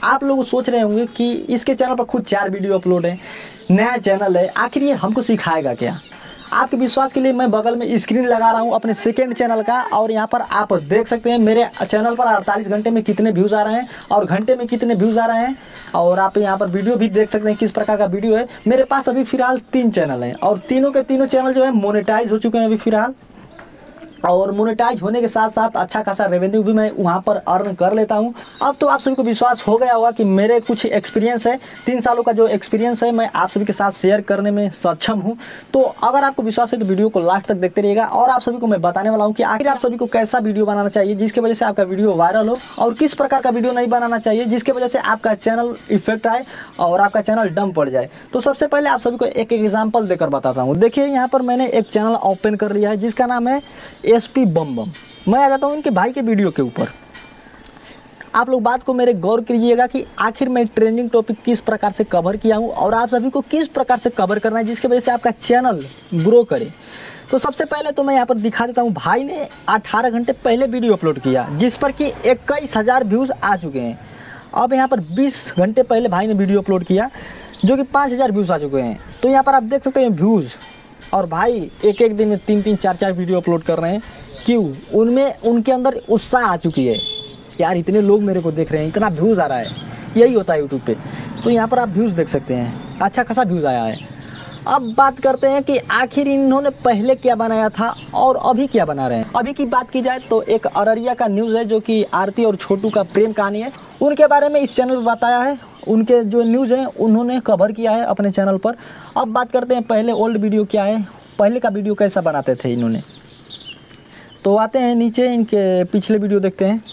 आप लोग सोच रहे होंगे कि इसके चैनल पर खुद 4 वीडियो अपलोड है, नया चैनल है, आखिर ये हमको सिखाएगा क्या। आपके विश्वास के लिए मैं बगल में स्क्रीन लगा रहा हूँ अपने सेकंड चैनल का, और यहाँ पर आप देख सकते हैं मेरे चैनल पर 48 घंटे में कितने व्यूज़ आ रहे हैं और घंटे में कितने व्यूज़ आ रहे हैं। और आप यहाँ पर वीडियो भी देख सकते हैं किस प्रकार का वीडियो है। मेरे पास अभी फ़िलहाल 3 चैनल हैं और तीनों के तीनों चैनल जो है मोनेटाइज हो चुके हैं अभी फ़िलहाल, और मोनेटाइज होने के साथ साथ अच्छा खासा रेवेन्यू भी मैं वहाँ पर अर्न कर लेता हूँ। अब तो आप सभी को विश्वास हो गया होगा कि मेरे कुछ एक्सपीरियंस है, 3 सालों का जो एक्सपीरियंस है मैं आप सभी के साथ शेयर करने में सक्षम हूँ। तो अगर आपको विश्वास है तो वीडियो को लास्ट तक देखते रहिएगा, और आप सभी को मैं बताने वाला हूँ कि आखिर आप सभी को कैसा वीडियो बनाना चाहिए जिसकी वजह से आपका वीडियो वायरल हो, और किस प्रकार का वीडियो नहीं बनाना चाहिए जिसकी वजह से आपका चैनल इफेक्ट आए और आपका चैनल डम पड़ जाए। तो सबसे पहले आप सभी को एक एग्जाम्पल देकर बताता हूँ। देखिए यहाँ पर मैंने एक चैनल ओपन कर लिया है जिसका नाम है SP बम बम। मैं आ जाता हूँ इनके भाई के वीडियो के ऊपर। आप लोग बात को मेरे गौर कीजिएगा कि आखिर मैं ट्रेंडिंग टॉपिक किस प्रकार से कवर किया हूँ और आप सभी को किस प्रकार से कवर करना है जिसकी वजह से आपका चैनल ग्रो करे। तो सबसे पहले तो मैं यहाँ पर दिखा देता हूँ, भाई ने 18 घंटे पहले वीडियो अपलोड किया जिस पर कि 21,000 व्यूज़ आ चुके हैं। अब यहाँ पर 20 घंटे पहले भाई ने वीडियो अपलोड किया जो कि 5,000 व्यूज़ आ चुके हैं। तो यहाँ पर आप देख सकते हैं व्यूज़, और भाई एक दिन में 3-3, 4-4 वीडियो अपलोड कर रहे हैं। क्यों? उनमें उनके अंदर उत्साह आ चुकी है, यार इतने लोग मेरे को देख रहे हैं, इतना व्यूज़ आ रहा है, यही होता है यूट्यूब पे। तो यहाँ पर आप व्यूज़ देख सकते हैं, अच्छा खासा व्यूज़ आया है। अब बात करते हैं कि आखिर इन्होंने पहले क्या बनाया था और अभी क्या बना रहे हैं। अभी की बात की जाए तो एक अररिया का न्यूज़ है जो कि आरती और छोटू का प्रेम कहानी है, उनके बारे में इस चैनल पर बताया है। उनके जो न्यूज़ हैं उन्होंने कवर किया है अपने चैनल पर। अब बात करते हैं पहले ओल्ड वीडियो क्या है, पहले का वीडियो कैसा बनाते थे इन्होंने। तो आते हैं नीचे, इनके पिछले वीडियो देखते हैं।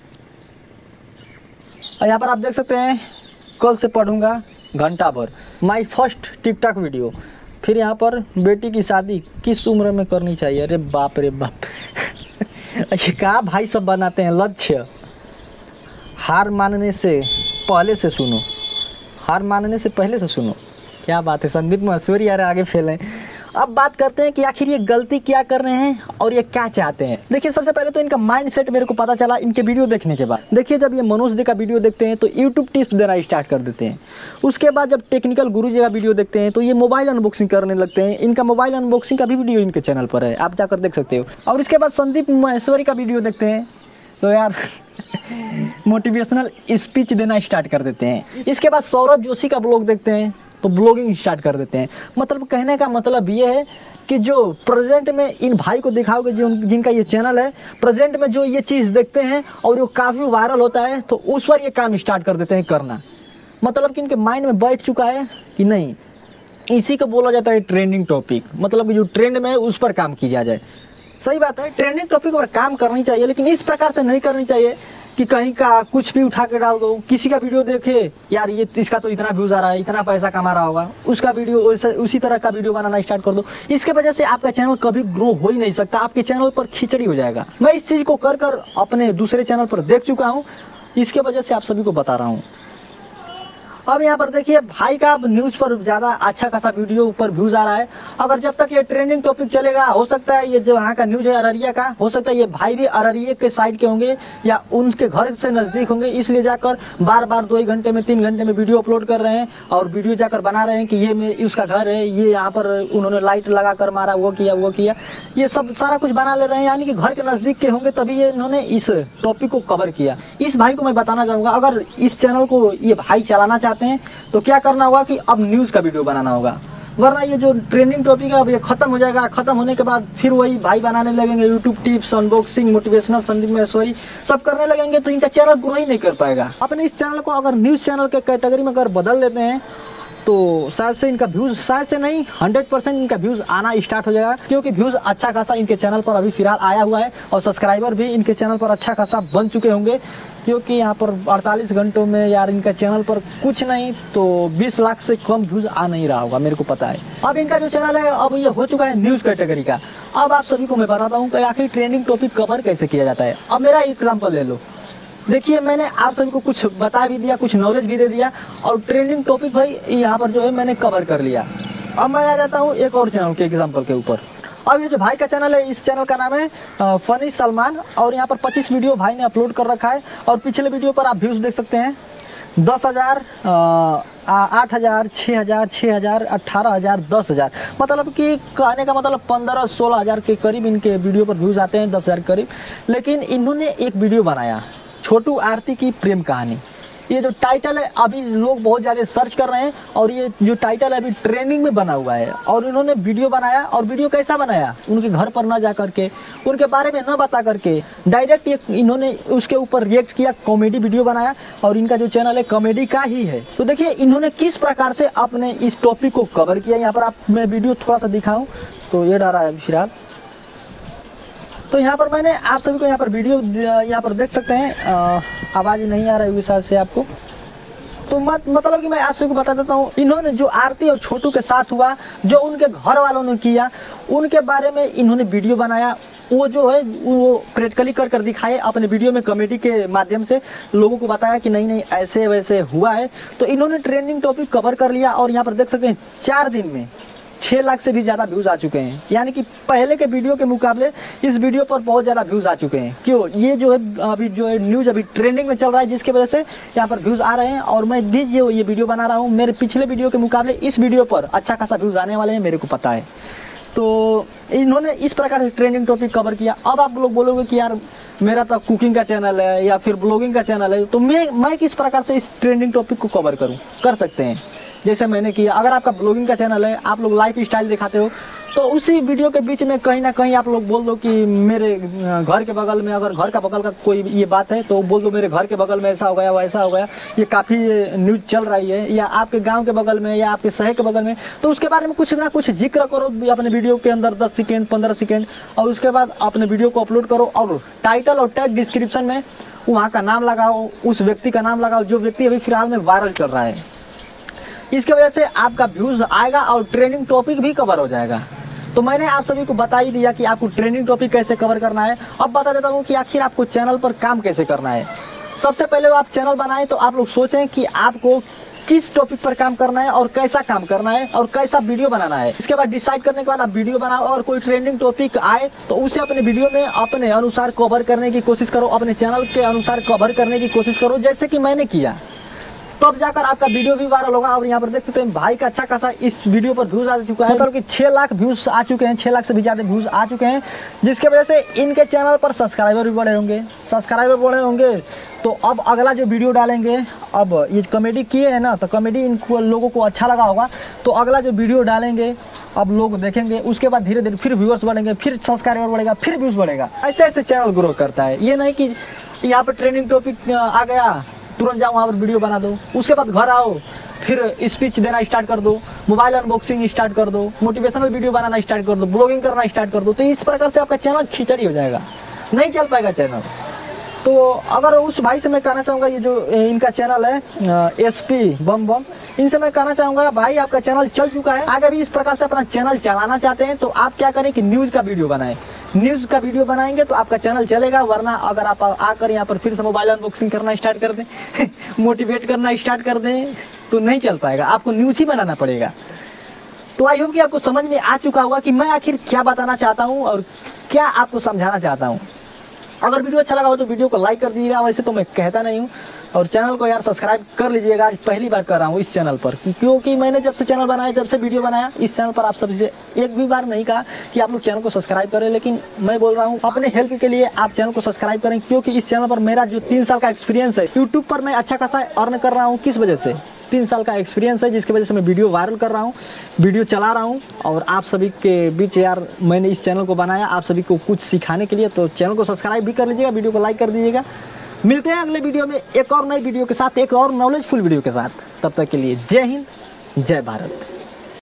और यहाँ पर आप देख सकते हैं कल से पढ़ूंगा घंटा भर, माय फर्स्ट टिकटॉक वीडियो। फिर यहाँ पर बेटी की शादी किस उम्र में करनी चाहिए। अरे बाप रे बाप ये कहाँ भाई सब बनाते हैं। लक्ष्य, हार मानने से पहले से सुनो, हार मानने से पहले से सुनो। क्या बात है, संदीप महेश्वरी यार आगे फेल हैं। अब बात करते हैं कि आखिर ये गलती क्या कर रहे हैं और ये क्या चाहते हैं। देखिए सबसे पहले तो इनका माइंडसेट मेरे को पता चला इनके वीडियो देखने के बाद। देखिए जब ये मनोज जी का वीडियो देखते हैं तो यूट्यूब टिप्स देना स्टार्ट कर देते हैं। उसके बाद जब टेक्निकल गुरु जी का वीडियो देखते हैं तो ये मोबाइल अनबॉक्सिंग करने लगते हैं। इनका मोबाइल अनबॉक्सिंग का भी वीडियो इनके चैनल पर है, आप जाकर देख सकते हो। और इसके बाद संदीप महेश्वरी का वीडियो देखते हैं तो यार मोटिवेशनल स्पीच देना स्टार्ट कर देते हैं। इसके बाद सौरभ जोशी का ब्लॉग देखते हैं तो ब्लॉगिंग स्टार्ट कर देते हैं। मतलब कहने का मतलब ये है कि जो प्रेजेंट में इन भाई को दिखाओगे जो जिनका ये चैनल है, प्रेजेंट में जो ये चीज़ देखते हैं और वो काफ़ी वायरल होता है तो उस पर ये काम स्टार्ट कर देते हैं करना। मतलब कि इनके माइंड में बैठ चुका है कि नहीं, इसी को बोला जाता है ट्रेंडिंग टॉपिक। मतलब कि जो ट्रेंड में है उस पर काम किया जाए। सही बात है, ट्रेंडिंग टॉपिक पर काम करनी चाहिए, लेकिन इस प्रकार से नहीं करनी चाहिए कि कहीं का कुछ भी उठा के डाल दो। किसी का वीडियो देखे, यार ये इसका तो इतना व्यूज़ आ रहा है, इतना पैसा कमा रहा होगा, उसका वीडियो उसी तरह का वीडियो बनाना स्टार्ट कर दो। इसके वजह से आपका चैनल कभी ग्रो हो ही नहीं सकता, आपके चैनल पर खिचड़ी हो जाएगा। मैं इस चीज़ को कर कर अपने दूसरे चैनल पर देख चुका हूँ, इसके वजह से आप सभी को बता रहा हूँ। अब यहाँ पर देखिए भाई का न्यूज़ पर ज़्यादा अच्छा खासा वीडियो ऊपर व्यूज़ आ रहा है। अगर जब तक ये ट्रेंडिंग टॉपिक चलेगा, हो सकता है ये जो यहाँ का न्यूज़ है अररिया का, हो सकता है ये भाई भी अररिया के साइड के होंगे या उनके घर से नज़दीक होंगे, इसलिए जाकर बार बार 2 घंटे में 3 घंटे में वीडियो अपलोड कर रहे हैं और वीडियो जाकर बना रहे हैं कि ये उसका घर है, ये यहाँ पर उन्होंने लाइट लगा कर मारा, वो किया, ये सब सारा कुछ बना ले रहे हैं। यानी कि घर के नज़दीक के होंगे तभी ये इन्होंने इस टॉपिक को कवर किया। इस भाई को मैं बताना चाहूँगा, अगर इस चैनल को ये भाई चलाना चाहते हैं तो क्या करना होगा कि अब न्यूज़ का वीडियो बनाना होगा, वरना ये जो ट्रेंडिंग टॉपिक है अब ये खत्म हो जाएगा। खत्म होने के बाद फिर वही भाई बनाने लगेंगे YouTube tips, unboxing, motivational, Sandeep Maheshwari सब करने लगेंगे तो इनका चैनल ग्रो ही नहीं कर पाएगा। अपने इस चैनल को अगर न्यूज़ चैनल के कैटेगरी में अगर बदल देते हैं तो शायद से इनका व्यूज़, शायद से नहीं 100% इनका व्यूज़ आना स्टार्ट हो जाएगा, क्योंकि व्यूज़ अच्छा खासा इनके चैनल पर अभी फिलहाल आया हुआ है और सब्सक्राइबर भी इनके चैनल पर अच्छा खासा बन चुके होंगे। क्योंकि यहाँ पर 48 घंटों में यार इनका चैनल पर कुछ नहीं तो 20 लाख से कम व्यूज़ आ नहीं रहा होगा, मेरे को पता है। अब इनका जो चैनल है अब ये हो चुका है न्यूज़ कैटेगरी का। अब आप सभी को मैं बताता हूँ कि आखिर ट्रेंडिंग टॉपिक कवर कैसे किया जाता है। अब मेरा एग्जाम्पल ले लो, देखिए मैंने आप सभी को कुछ बता भी दिया, कुछ नॉलेज भी दे दिया और ट्रेंडिंग टॉपिक भाई यहाँ पर जो है मैंने कवर कर लिया। अब मैं आ जाता हूँ एक और चैनल के एग्जाम्पल के ऊपर। अब ये जो भाई का चैनल है, इस चैनल का नाम है फनी सलमान और यहाँ पर 25 वीडियो भाई ने अपलोड कर रखा है और पिछले वीडियो पर आप व्यूज़ देख सकते हैं। 10,000, 8,000, 6,000, 6,000, 18,000, 10,000, मतलब कि कहने का मतलब 15-16,000 के करीब इनके वीडियो पर व्यूज़ आते हैं, 10,000 करीब। लेकिन इन्होंने एक वीडियो बनाया, छोटू आरती की प्रेम कहानी। ये जो टाइटल है अभी लोग बहुत ज़्यादा सर्च कर रहे हैं और ये जो टाइटल है अभी ट्रेंडिंग में बना हुआ है। और इन्होंने वीडियो बनाया, और वीडियो कैसा बनाया, उनके घर पर ना जा करके, उनके बारे में ना बता करके, डायरेक्ट ये इन्होंने उसके ऊपर रिएक्ट किया, कॉमेडी वीडियो बनाया। और इनका जो चैनल है कॉमेडी का ही है। तो देखिए इन्होंने किस प्रकार से अपने इस टॉपिक को कवर किया। यहाँ पर आप मैं वीडियो थोड़ा सा दिखाऊँ तो ये डाला है फिलहाल। तो यहाँ पर मैंने आप सभी को यहाँ पर वीडियो यहाँ पर देख सकते हैं, आवाज़ नहीं आ रहा है विशाल से आपको। तो मतलब कि मैं आप सभी को बता देता हूँ, इन्होंने जो आरती और छोटू के साथ हुआ, जो उनके घर वालों ने किया, उनके बारे में इन्होंने वीडियो बनाया। वो जो है वो प्रैक्टिकली कर दिखाए अपने वीडियो में, कॉमेडी के माध्यम से लोगों को बताया कि नहीं नहीं ऐसे वैसे हुआ है। तो इन्होंने ट्रेंडिंग टॉपिक कवर कर लिया। और यहाँ पर देख सकते हैं 4 दिन में 6 लाख से भी ज़्यादा व्यूज़ आ चुके हैं। यानी कि पहले के वीडियो के मुकाबले इस वीडियो पर बहुत ज़्यादा व्यूज़ आ चुके हैं। क्यों, ये जो है अभी जो है न्यूज़ अभी ट्रेंडिंग में चल रहा है, जिसकी वजह से यहाँ पर व्यूज़ आ रहे हैं। और मैं भी जो ये वीडियो बना रहा हूँ, मेरे पिछले वीडियो के मुकाबले इस वीडियो पर अच्छा खासा व्यूज़ आने वाले हैं, मेरे को पता है। तो इन्होंने इस प्रकार से ट्रेंडिंग टॉपिक कवर किया। अब आप लोग बोलोगे कि यार मेरा तो कुकिंग का चैनल है या फिर ब्लॉगिंग का चैनल है, तो मैं किस प्रकार से इस ट्रेंडिंग टॉपिक को कवर करूँ। कर सकते हैं जैसे मैंने किया। अगर आपका ब्लॉगिंग का चैनल है, आप लोग लाइफ स्टाइल दिखाते हो, तो उसी वीडियो के बीच में कहीं ना कहीं आप लोग बोल दो कि मेरे घर के बगल में, अगर घर का बगल का कोई ये बात है तो बोल दो मेरे घर के बगल में ऐसा हो गया वैसा हो गया, ये काफ़ी न्यूज़ चल रही है, या आपके गांव के बगल में या आपके शहर के बगल में, तो उसके बारे में कुछ ना कुछ जिक्र करो अपने वीडियो के अंदर, 10 सेकेंड 15 सेकेंड, और उसके बाद अपने वीडियो को अपलोड करो। और टाइटल और टैग डिस्क्रिप्शन में वहाँ का नाम लगाओ, उस व्यक्ति का नाम लगाओ जो व्यक्ति अभी फिलहाल में वायरल चल रहा है। इसके वजह से आपका व्यूज़ आएगा और ट्रेंडिंग टॉपिक भी कवर हो जाएगा। तो मैंने आप सभी को बता ही दिया कि आपको ट्रेंडिंग टॉपिक कैसे कवर करना है। अब बता देता हूँ कि आखिर आपको चैनल पर काम कैसे करना है। सबसे पहले आप चैनल बनाएं तो आप लोग सोचें कि आपको किस टॉपिक पर काम करना है और कैसा काम करना है और कैसा वीडियो बनाना है। इसके बाद डिसाइड करने के बाद आप वीडियो बनाओ, और कोई ट्रेंडिंग टॉपिक आए तो उसे अपने वीडियो में अपने अनुसार कवर करने की कोशिश करो, अपने चैनल के अनुसार कवर करने की कोशिश करो, जैसे कि मैंने किया। तब जाकर आपका वीडियो भी वायरल होगा। और यहाँ पर देख सकते हैं भाई का अच्छा खासा इस वीडियो पर व्यूज़ आ चुका है, मतलब कि 6 लाख व्यूज़ आ चुके हैं, 6 लाख से भी ज़्यादा व्यूज़ आ चुके हैं, जिसके वजह से इनके चैनल पर सब्सक्राइबर भी बढ़े होंगे। तो अब अगला जो वीडियो डालेंगे, अब ये कॉमेडी किए हैं ना, तो कॉमेडी इनको लोगों को अच्छा लगा होगा, तो अगला जो वीडियो डालेंगे अब लोग देखेंगे, उसके बाद धीरे धीरे फिर व्यूअर्स बढ़ेंगे, फिर सब्सक्राइबर बढ़ेगा, फिर व्यूज़ बढ़ेगा। ऐसे ऐसे चैनल ग्रो करता है। ये नहीं कि यहाँ पर ट्रेंडिंग टॉपिक आ गया तुरंत जाओ वहाँ पर वीडियो बना दो, उसके बाद घर आओ फिर स्पीच देना स्टार्ट कर दो, मोबाइल अनबॉक्सिंग स्टार्ट कर दो, मोटिवेशनल वीडियो बनाना स्टार्ट कर दो, ब्लॉगिंग करना स्टार्ट कर दो। तो इस प्रकार से आपका चैनल खिचड़ी हो जाएगा, नहीं चल पाएगा चैनल। तो अगर उस भाई से मैं कहना चाहूँगा, ये जो इनका चैनल है SP बम, इनसे मैं कहना चाहूँगा भाई आपका चैनल चल चुका है, आगे भी इस प्रकार से अपना चैनल चलाना चाहते हैं तो आप क्या करें कि न्यूज़ का वीडियो बनाएं। न्यूज़ का वीडियो बनाएंगे तो आपका चैनल चलेगा। वरना अगर आप आकर यहाँ पर फिर से मोबाइल अनबॉक्सिंग करना स्टार्ट कर दें मोटिवेट करना स्टार्ट कर दें तो नहीं चल पाएगा, आपको न्यूज़ ही बनाना पड़ेगा। तो आई होप कि आपको समझ में आ चुका होगा कि मैं आखिर क्या बताना चाहता हूँ और क्या आपको समझाना चाहता हूँ। अगर वीडियो अच्छा लगा हो तो वीडियो को लाइक कर दीजिएगा, वैसे तो मैं कहता नहीं हूँ। और चैनल को यार सब्सक्राइब कर लीजिएगा, आज पहली बार कर रहा हूँ इस चैनल पर, क्योंकि मैंने जब से चैनल बनाया, जब से वीडियो बनाया इस चैनल पर, आप सबसे एक भी बार नहीं कहा कि आप लोग चैनल को सब्सक्राइब करें। लेकिन मैं बोल रहा हूँ अपने हेल्प के लिए आप चैनल को सब्सक्राइब करें, क्योंकि इस चैनल पर मेरा जो 3 साल का एक्सपीरियंस है, यूट्यूब पर मैं अच्छा खासा अर्न कर रहा हूँ। किस वजह से? 3 साल का एक्सपीरियंस है, जिसकी वजह से मैं वीडियो वायरल कर रहा हूँ, वीडियो चला रहा हूँ। और आप सभी के बीच यार मैंने इस चैनल को बनाया आप सभी को कुछ सिखाने के लिए। तो चैनल को सब्सक्राइब भी कर लीजिएगा, वीडियो को लाइक कर दीजिएगा। मिलते हैं अगले वीडियो में एक और नई वीडियो के साथ, एक और नॉलेजफुल वीडियो के साथ। तब तक के लिए जय हिंद, जय भारत।